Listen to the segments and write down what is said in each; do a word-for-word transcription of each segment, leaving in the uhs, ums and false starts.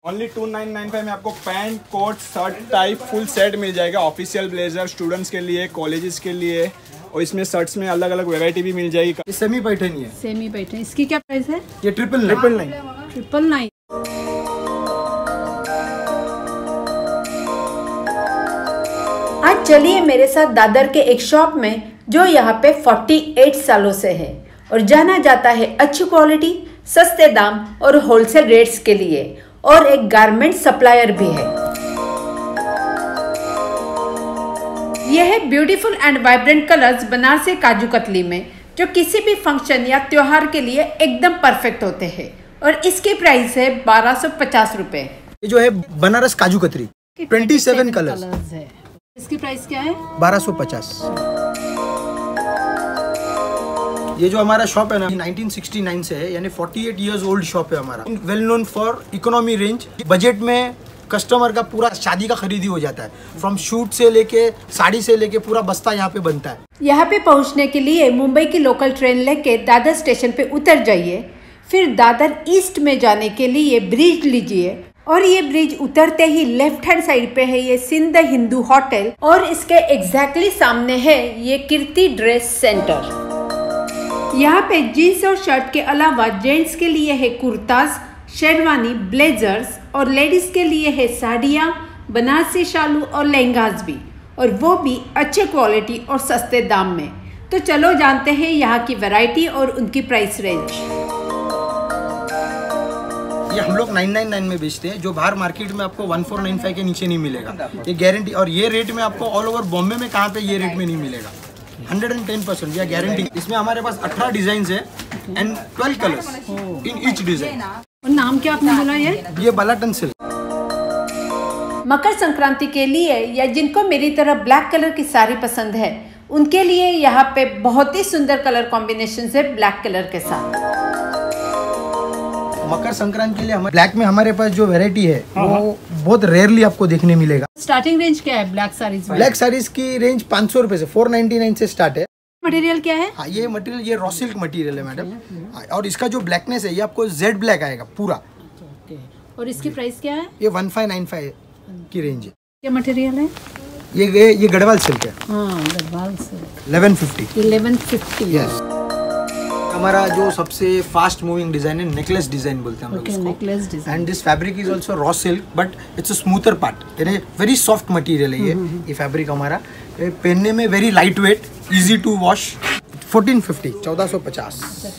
Only two nine nine five में आपको pant coat shirt type full set मिल जाएगा। ऑफिशियल ब्लेजर स्टूडेंट्स के लिए, कॉलेजेस के लिए, और इसमें शर्ट्स में अलग अलग वैरायटी भी मिल जाएगी। ये सेमी पैठनी है। सेमी पैठनी, इसकी क्या प्राइस है? ये triple triple nine triple nine. आज चलिए मेरे साथ दादर के एक शॉप में जो यहाँ पे अड़तालीस सालों से है और जाना जाता है अच्छी क्वालिटी, सस्ते दाम और होलसेल रेट्स के लिए, और एक गारमेंट सप्लायर भी है। यह है beautiful and vibrant colours Banarasi kaju katli में, जो किसी भी फंक्शन या त्योहार के लिए एकदम परफेक्ट होते हैं, और इसकी प्राइस है बारह सौ पचास रुपए। ये जो है बनारस काजू कतरी सत्ताईस कलर्स है। इसकी प्राइस क्या है? बारह सौ पचास। ये जो हमारा शॉप है ना नाइनटीन सिक्सटी नाइन से है, यानी अड़तालीस इयर्स ओल्ड शॉप है हमारा। Well known for economy range. Budget में कस्टमर का पूरा शादी का खरीदी हो जाता है। फ्रॉम शूट से लेके साड़ी से लेके पूरा बस्ता यहाँ पे बनता है। यहाँ पे पहुँचने के लिए मुंबई की लोकल ट्रेन लेके दादर स्टेशन पे उतर जाइए, फिर दादर ईस्ट में जाने के लिए ब्रिज लीजिए, और ये ब्रिज उतरते ही लेफ्ट हैंड साइड पे है ये सिंध हिंदू होटल, और इसके एग्जैक्टली सामने है ये कीर्ति ड्रेस सेंटर। यहाँ पे जीन्स और शर्ट के अलावा जेंट्स के लिए है कुर्ताज, शेरवानी, ब्लेजर्स, और लेडीज के लिए है साड़ियाँ, बनारसी शालू और लहंगास भी, और वो भी अच्छे क्वालिटी और सस्ते दाम में। तो चलो जानते हैं यहाँ की वैरायटी और उनकी प्राइस रेंज। ये हम लोग नाइन नाइन नाइन में बेचते हैं, जो बाहर मार्केट में आपको वन फोर नाइन फाइव के नीचे नहीं मिलेगा। ये गारंटी, और ये रेट में आपको ऑल ओवर बॉम्बे में कहाँ पे ये रेट में नहीं मिलेगा। हंड्रेड एंड टेन परसेंट या गारंटी। इसमें हमारे पास अठारह डिजाइन है and twelve colours in each design. और नाम क्या आपने बोला? ये ये बालाटन सिल्क। मकर संक्रांति के लिए या जिनको मेरी तरह ब्लैक कलर की साड़ी पसंद है, उनके लिए यहाँ पे बहुत ही सुंदर कलर कॉम्बिनेशन है ब्लैक कलर के साथ। मकर संक्रांति के लिए हमारे ब्लैक में हमारे पास जो वैरायटी है वो बहुत रेयरली आपको देखने मिलेगा। स्टार्टिंग रेंज क्या है ब्लैक साड़ीज में? ब्लैक साड़ीज की रेंज पाँच सौ रुपए से फोर नाइन्टी नाइन से स्टार्ट है। मटेरियल क्या है? हाँ, ये मटेरियल ये रॉ सिल्क मटेरियल है मैडम, और इसका जो ब्लैकनेस है ये आपको जेड ब्लैक आएगा पूरा। और इसकी प्राइस क्या है? ये वन फाइव नाइन फाइव की रेंज है। क्या मटेरियल है? ये ये गढ़वाल सिल्क है। हाँ, Garhwal silk. Eleven fifty. Eleven fifty. Yes. हमारा जो सबसे फास्ट मूविंग डिजाइन है नेकलेस डिजाइन बोलते हैं हम लोग इसको। Necklace design. And this fabric is also raw silk, but it's a smoother part, यानी वेरी सॉफ्ट मटेरियल है ये ये फैब्रिक हमारा। पहनने में very light weight, easy to wash. Fourteen fifty, चौदह सौ पचास।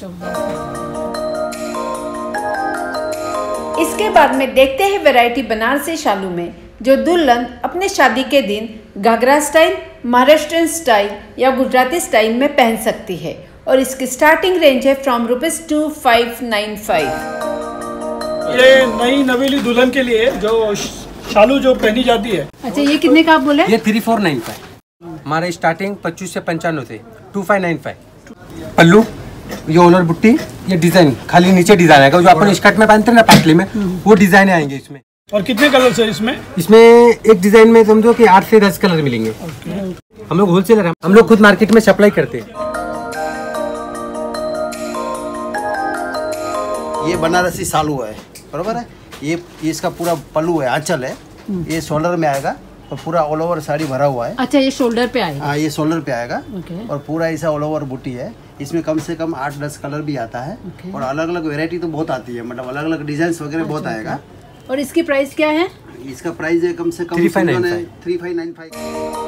इसके बाद में देखते हैं वैरायटी बनारसी शालू में, जो दुल्हन अपने शादी के दिन घाघरा स्टाइल, महाराष्ट्रियन स्टाइल या गुजराती स्टाइल में पहन सकती है, और इसकी स्टार्टिंग रेंज है from rupees two five nine five. ये नई नवेली दुल्हन के लिए जो शालू जो पहनी जाती है। अच्छा, ये कितने का आप बोले? ये थ्री फोर नाइन फाइव। हमारे स्टार्टिंग पच्चीस से पंचानवे थे, two five nine five. Pallu, ये ओनर बुट्टी, ये डिजाइन खाली नीचे डिजाइन आएगा, जो अपन स्कर्ट में पहनते हैं ना पातले में, वो डिजाइन आएंगे इसमें। और कितने कलर है इसमें? इसमें एक डिजाइन में समझो कि आठ से दस कलर मिलेंगे। हम लोग होलसेलर हैं, हम लोग खुद मार्केट में सप्लाई करते हैं। ये बनारसी सालू है, बरोबर है। ये इसका पूरा पल्लू है, आंचल है, ये शोल्डर में आएगा और पूरा ऑल ओवर साड़ी भरा हुआ है। अच्छा, ये शोल्डर पे आएगा? हाँ, ये शोल्डर पे आएगा। okay. और पूरा ऐसा ऑल ओवर बूटी है। इसमें कम से कम आठ दस कलर भी आता है। okay. और अलग अलग वेरायटी तो बहुत आती है, मतलब अलग अलग डिजाइन वगैरह बहुत अच्छा, आएगा। और इसकी प्राइस क्या है? इसका प्राइस है कम से कम three five nine five. Three five nine five.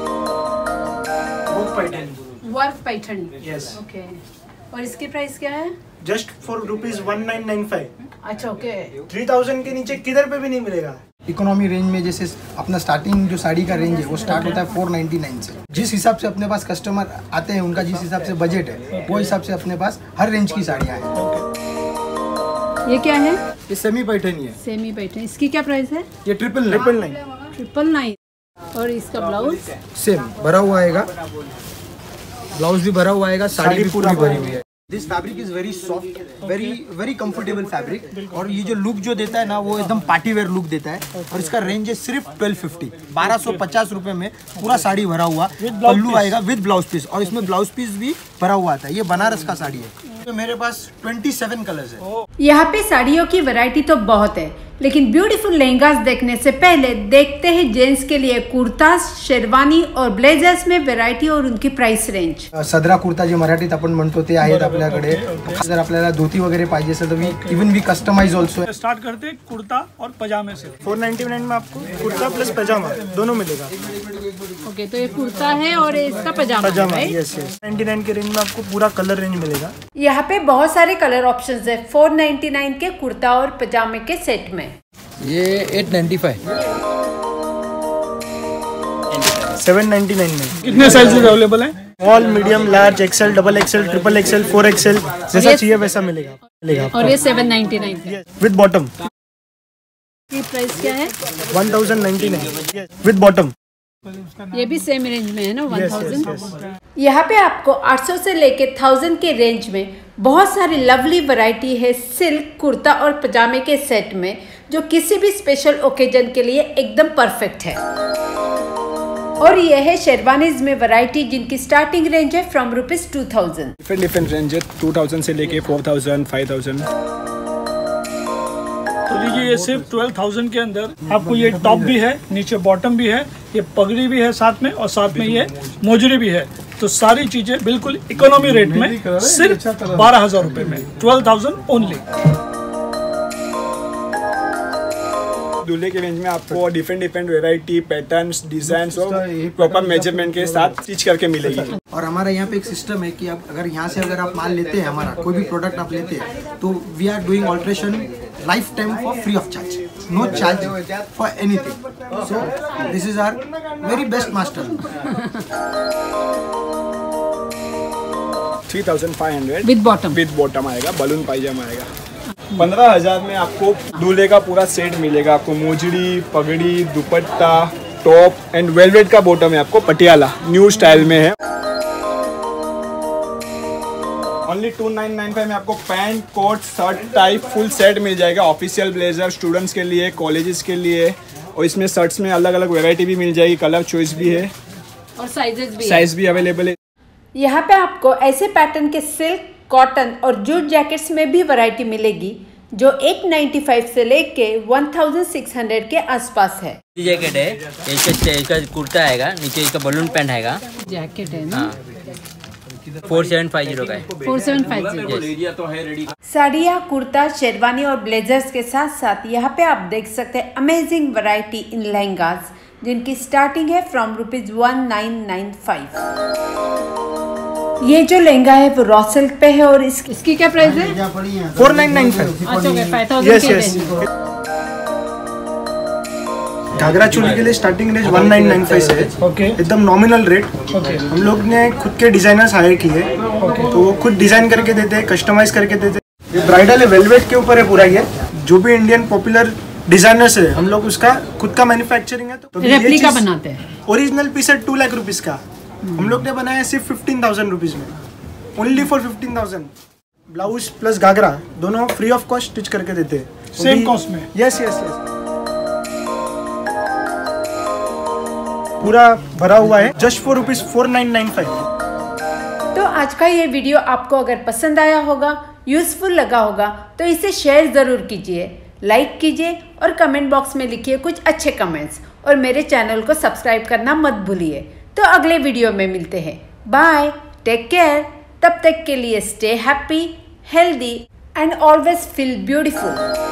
Work Paithani. Yes. Okay. और इसकी प्राइस क्या है? Just for rupees one nine nine five. अच्छा, ओके। थ्री थाउजेंड के नीचे किधर पे भी नहीं मिलेगा। इकोनॉमी रेंज में जैसे अपना स्टार्टिंग जो साड़ी का रेंज है वो स्टार्ट होता है फोर नाइन्टी नाइन से। जिस हिसाब से अपने पास कस्टमर आते हैं, उनका जिस हिसाब से बजट है, वो हिसाब से अपने पास हर रेंज की साड़ियाँ हैं। ये क्या है? ये सेमी पैठनी है। सेमी पैठनी। इसकी क्या प्राइस है? ये triple triple nine triple nine. और इसका ब्लाउज सेम भरा हुआ आएगा, ब्लाउज भी भरा हुआ आएगा, साड़ी भी पूरी भरी हुई है। This fabric is very soft, very very comfortable fabric, और ये जो लुक जो देता है ना वो एकदम पार्टी वेयर लुक देता है। और इसका रेंज है सिर्फ ट्वेल्व फिफ्टी, बारह सौ पचास रुपए में पूरा साड़ी भरा हुआ, पल्लू आएगा विद ब्लाउज पीस, और इसमें ब्लाउज पीस भी भरा हुआ आता है। ये बनारस का साड़ी है। तो मेरे पास सत्ताईस कलर्स है। यहाँ पे साड़ियों की वैरायटी तो बहुत है, लेकिन ब्यूटीफुल लहंगास देखने से पहले देखते हैं जेंट्स के लिए कुर्ता, शेरवानी और ब्लेझर्स में वैरायटी और उनकी प्राइस रेंज। सदरा कुर्ता जे मराठीत आपण म्हणतो ते आहेत आपल्याकडे। जर आपल्याला धोती वगैरे पाहिजे असेल तर we even we customize also. Start करते हैं कुर्ता और पजामे से। फोर नाइन्टी नाइन में आपको कुर्ता प्लस पजामा दोनों मिलेगा। ओके, तो ये कुर्ता है और इसका पजामा पजामा है, यस यस। नाइन्टी नाइन के रेंज में आपको पूरा कलर रेंज मिलेगा। यहाँ पे बहुत सारे कलर ऑप्शंस है फोर नाइन्टी नाइन के कुर्ता और पजामे के सेट में। ये eight ninety five seven ninety nine में। कितने साइजेस अवेलेबल हैं? Small, medium, large, XL, double XL, triple XL, four XL, जैसा चाहिए वैसा मिलेगा मिलेगा। और ये seven ninety nine with bottom. की प्राइस क्या है? One thousand ninety nine with bottom. ये भी सेम रेंज में है ना, वन थाउजेंड। यहाँ पे आपको आठ सौ से लेके थाउजेंड के रेंज में बहुत सारी लवली वैरायटी है सिल्क कुर्ता और पजामे के सेट में, जो किसी भी स्पेशल ओकेजन के लिए एकदम परफेक्ट है। और ये है शेरवानीज में वैरायटी जिनकी स्टार्टिंग रेंज है from rupees two thousand. Different different range है, टू थाउजेंड से लेके फोर थाउजेंड, फाइव थाउजेंड। तो लीजिए ये सिर्फ ट्वेल्व थाउजेंड के अंदर आपको ये टॉप भी है, नीचे बॉटम भी है, ये पगड़ी भी है साथ में, और साथ में ये मोजरी भी है। तो सारी चीजें बिल्कुल इकोनॉमी रेट में सिर्फ बारह हजार रुपए में, ट्वेल्व थाउजेंड ओनली। दूल्हे के रेंज में आपको different different variety, patterns, design और प्रॉपर मेजरमेंट के साथ स्टिच करके मिलेगी। और हमारा यहाँ पे एक सिस्टम है कि आप अगर यहाँ से अगर आप माल लेते हैं, हमारा कोई भी प्रोडक्ट आप लेते हैं, तो we are doing alteration life time for free of charge, no charge for anything. So this is our very best master. Three thousand five hundred with bottom with bottom आएगा, बलून पायजामा आएगा। पंद्रह हजार में आपको दूल्हे का पूरा सेट मिलेगा। आपको mojri, pagdi, dupatta, top and velvet का बॉटम है आपको पटियाला न्यू स्टाइल में है। Only two nine nine five में आपको pant, coat, shirt type full set मिल जाएगा। ऑफिशियल ब्लेजर स्टूडेंट्स के लिए, कॉलेजेस के लिए, और इसमें शर्ट्स में अलग अलग वैरायटी भी मिल जाएगी, कलर चॉइस भी है और साइजेस भी साइज भी अवेलेबल है। यहाँ पे आपको ऐसे पैटर्न के सिल्क, कॉटन और जूट जैकेट्स में भी वैरायटी मिलेगी जो एट नाइन्टी फाइव से लेके वन थाउजेंड सिक्स हंड्रेड के आसपास है। जैकेट है, इसका इसका कुर्ता आएगा, नीचे इसका बलून पैंट आएगा, जैकेट है ना, फोर सेवन फाइव जीरो का है। Four seven five zero. साड़ियाँ, कुर्ता, शेरवानी और ब्लेजर्स के साथ साथ यहाँ पे आप देख सकते हैं अमेजिंग वैरायटी इन लहंगास जिनकी स्टार्टिंग है from rupees one nine nine five. ये जो लहंगा है वो रॉ सिल्क पे है और इस, इसकी क्या प्राइस है? Four nine nine five. अच्छा, five thousand yes yes. Ghagra choli के लिए starting range one nine nine five से है। ओके, एकदम नॉमिनल रेट। हम लोग ने खुद के डिजाइनर्स हायर किए, तो वो खुद डिजाइन करके देते हैं, कस्टमाइज करके देते हैं। ये ब्राइडल है, वेलवेट के ऊपर है पूरा। ये जो भी इंडियन पॉपुलर डिजाइनर्स है, हम लोग उसका खुद का मैन्युफैक्चरिंग है। तो रेप्लिका बनाते हैं। ओरिजिनल पीस है टू लाख रुपीज का, हम लोग ने बनाया सिर्फ फिफ्टीन थाउजेंड रुपीज में, only for fifteen thousand. Blouse plus ghagra दोनों फ्री ऑफ कॉस्ट स्टिच करके देते हैं, सेम कॉस्ट में। Yes yes yes. पूरा भरा हुआ है, just for rupees four nine nine five. तो आज का ये वीडियो आपको अगर पसंद आया होगा, यूजफुल लगा होगा, तो इसे शेयर ज़रूर कीजिए, लाइक कीजिए और कमेंट बॉक्स में लिखिए कुछ अच्छे कमेंट्स, और मेरे चैनल को सब्सक्राइब करना मत भूलिए। तो अगले वीडियो में मिलते हैं। Bye, take care. तब तक के लिए stay happy, healthy and always feel beautiful.